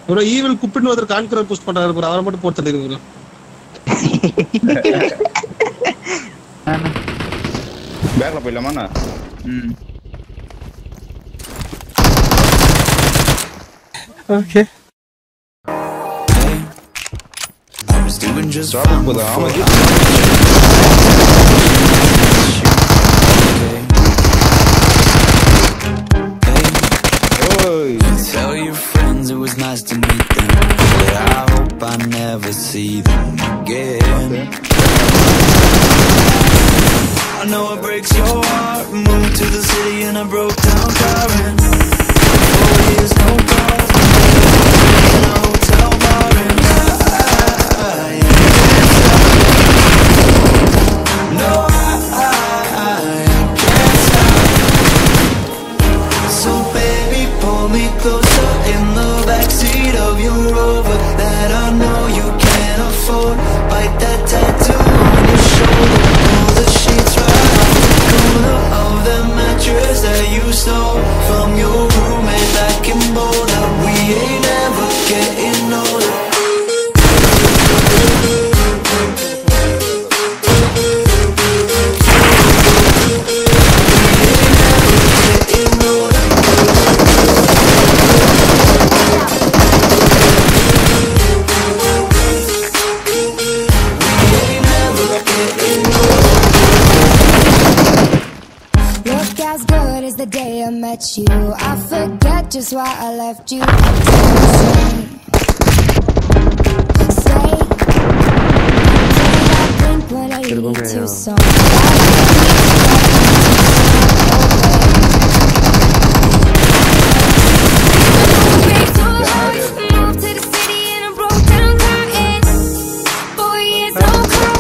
bro evil குப்பின்னு ஒருத்தர் conqueror push பண்றாரு bro அவரை மட்டும் போட்டு தள்ளிரு bro பேக்ல போயிடலாமா Okay. I was doing just fine before tell your friends it was nice to meet them, but I hope I never see them again. I know it breaks your heart. Moved to the city in a broke down car and 4 years no calls, in a hotel bar and I can't stop. No, I can't stop. So baby, pull me closer in the backseat of your Rover that I know you can't afford. Bite that tattoo on your shoulder. Pull the sheets right off the corner of the mattress that you stole from your roommate back in Boulder. We ain't never getting older. Look as good as the day I met you. I forget just why I left you. Stay. I think when I leave too soon. Moved to the city in a broke down car and 4 years no calls.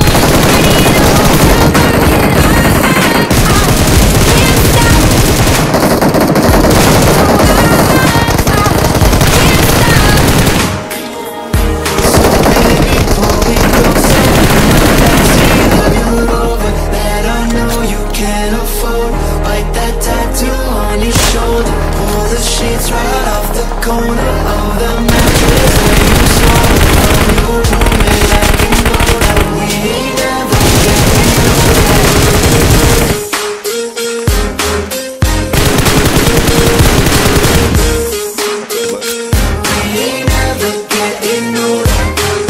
Sheets right off the corner of the mattress that you stole from your roommate back in Boulder. We ain't never getting older. We ain't never getting older.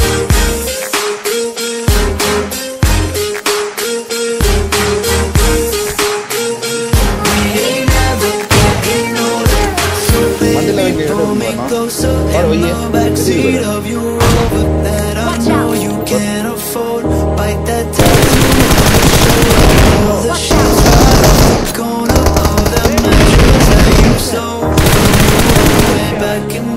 We ain't never getting older. Pull me closer in the backseat of your Rover that I know you can't afford. Bite that tattoo on your shoulder. Pull the sheets right off the corner of the mattress that you stole from your way back in